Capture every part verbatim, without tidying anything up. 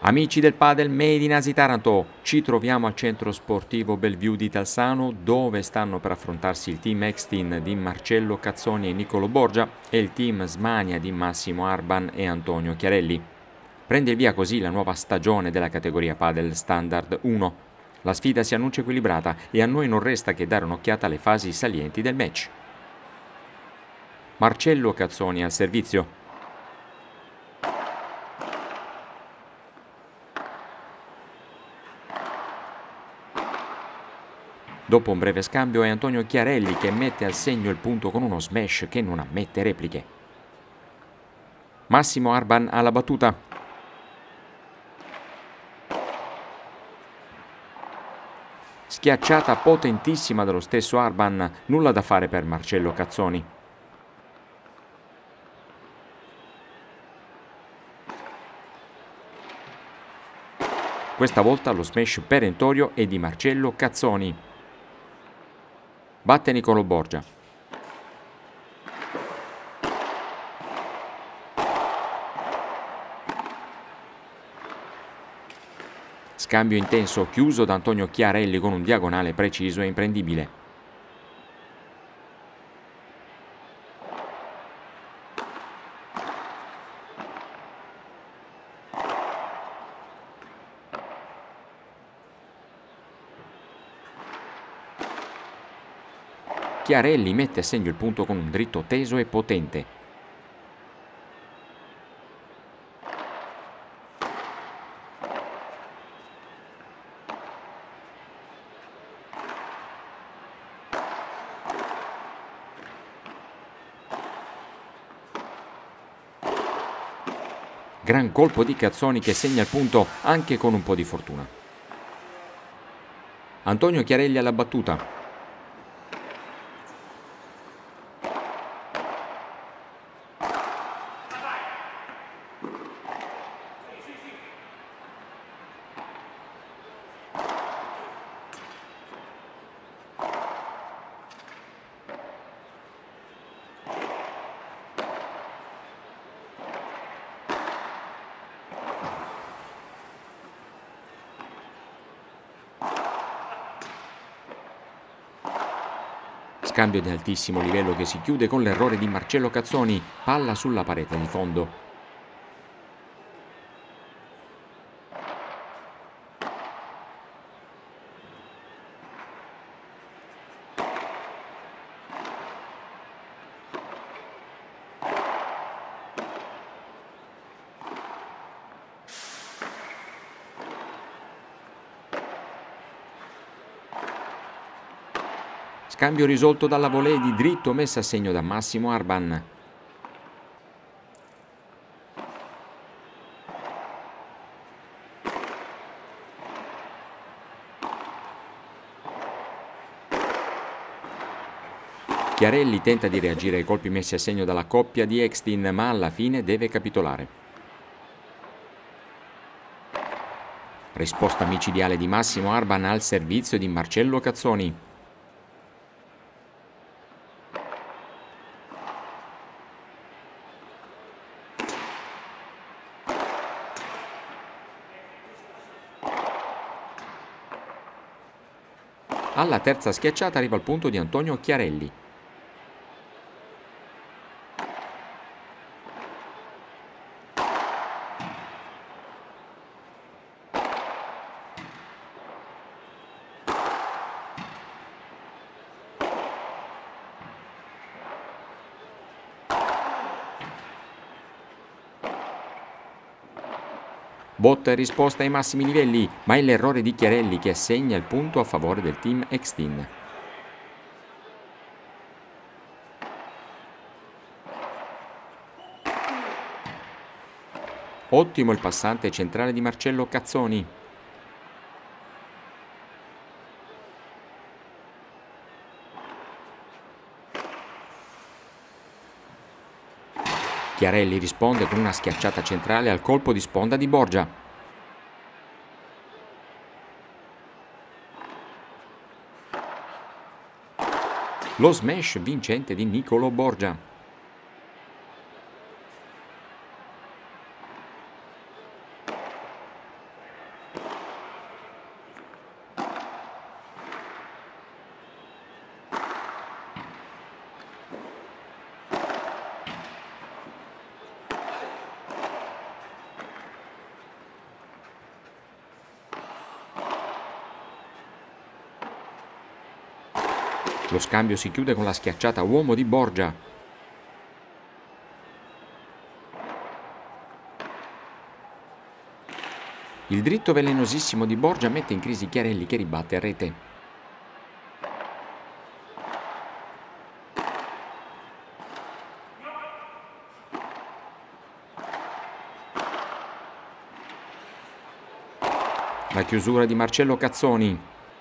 Amici del padel Made in Asi Taranto, ci troviamo al centro sportivo Bellevue di Talsano, dove stanno per affrontarsi il team Extin di Marcello Cazzoni e Nicolo Borgia e il team Smania di Massimo Arban e Antonio Chiarelli. Prende il via così la nuova stagione della categoria padel Standard uno. La sfida si annuncia equilibrata e a noi non resta che dare un'occhiata alle fasi salienti del match. Marcello Cazzoni al servizio. Dopo un breve scambio è Antonio Chiarelli che mette al segno il punto con uno smash che non ammette repliche. Massimo Arban alla battuta. Schiacciata potentissima dallo stesso Arban, nulla da fare per Marcello Cazzoni. Questa volta lo smash perentorio è di Marcello Cazzoni. Batte Nicolo Borgia. Scambio intenso chiuso da Antonio Chiarelli con un diagonale preciso e imprendibile. Chiarelli mette a segno il punto con un dritto teso e potente. Gran colpo di Cazzoni che segna il punto anche con un po' di fortuna. Antonio Chiarelli alla battuta. Scambio di altissimo livello che si chiude con l'errore di Marcello Cazzoni, palla sulla parete di fondo. Scambio risolto dalla volée di dritto messa a segno da Massimo Arban. Chiarelli tenta di reagire ai colpi messi a segno dalla coppia di Extin, ma alla fine deve capitolare. Risposta micidiale di Massimo Arban al servizio di Marcello Cazzoni. Alla terza schiacciata arriva il punto di Antonio Chiarelli. Botta e risposta ai massimi livelli, ma è l'errore di Chiarelli che assegna il punto a favore del team Extin. Ottimo il passante centrale di Marcello Cazzoni. Chiarelli risponde con una schiacciata centrale al colpo di sponda di Borgia. Lo smash vincente di Nicolo Borgia. Lo scambio si chiude con la schiacciata a uomo di Borgia. Il dritto velenosissimo di Borgia mette in crisi Chiarelli che ribatte a rete. La chiusura di Marcello Cazzoni.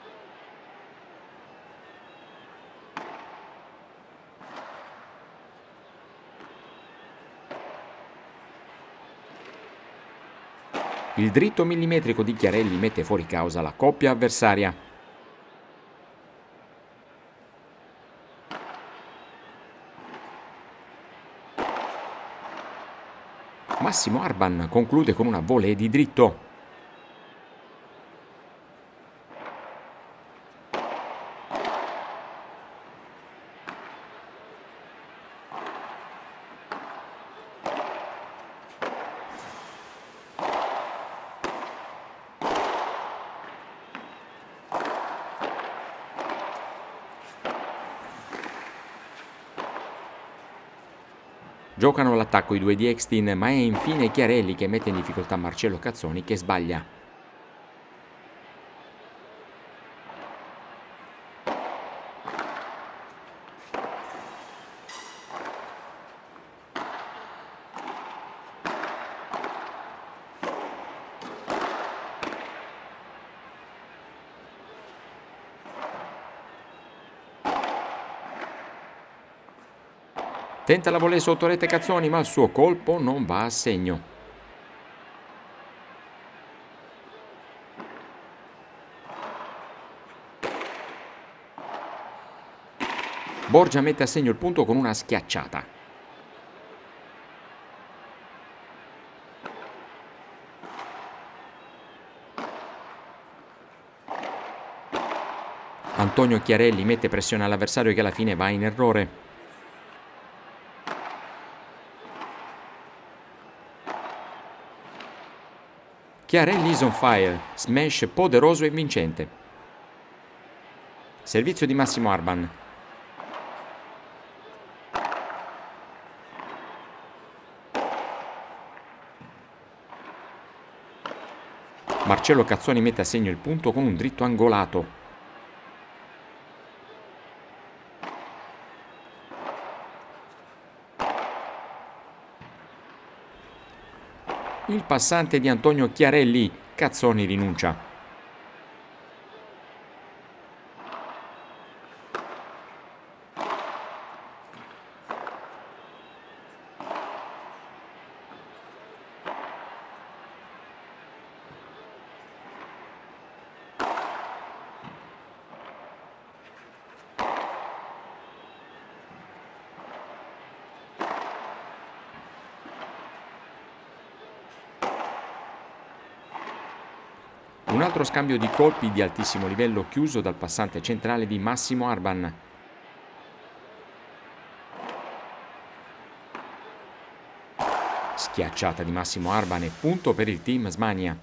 Il dritto millimetrico di Chiarelli mette fuori causa la coppia avversaria. Massimo Arban conclude con una volée di dritto. Giocano all'attacco i due di Extin, ma è infine Chiarelli che mette in difficoltà Marcello Cazzoni che sbaglia. Tenta la volée sotto rete Cazzoni, ma il suo colpo non va a segno. Borgia mette a segno il punto con una schiacciata. Antonio Chiarelli mette pressione all'avversario che alla fine va in errore. Chiarelli is on fire, smash poderoso e vincente. Servizio di Massimo Arban. Marcello Cazzoni mette a segno il punto con un dritto angolato. Il passante di Antonio Chiarelli, Cazzoni rinuncia. Un altro scambio di colpi di altissimo livello chiuso dal passante centrale di Massimo Arban. Schiacciata di Massimo Arban e punto per il team Smania.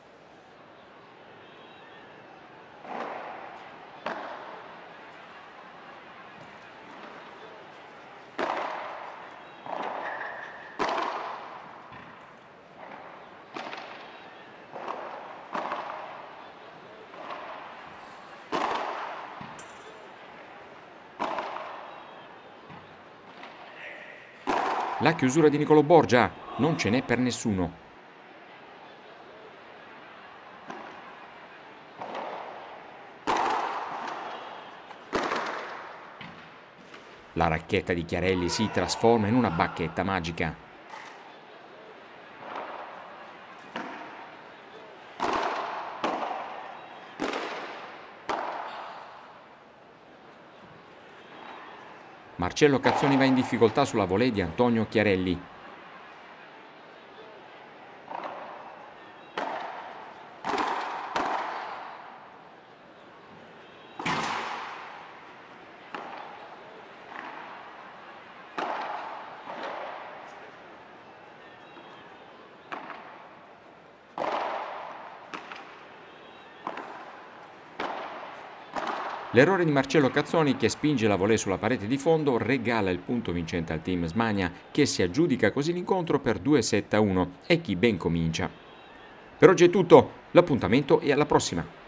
La chiusura di Niccolò Borgia, non ce n'è per nessuno. La racchetta di Chiarelli si trasforma in una bacchetta magica. Marcello Cazzoni va in difficoltà sulla volée di Antonio Chiarelli. L'errore di Marcello Cazzoni, che spinge la volée sulla parete di fondo, regala il punto vincente al team Smania, che si aggiudica così l'incontro per due sette a uno, e chi ben comincia. Per oggi è tutto, l'appuntamento è alla prossima!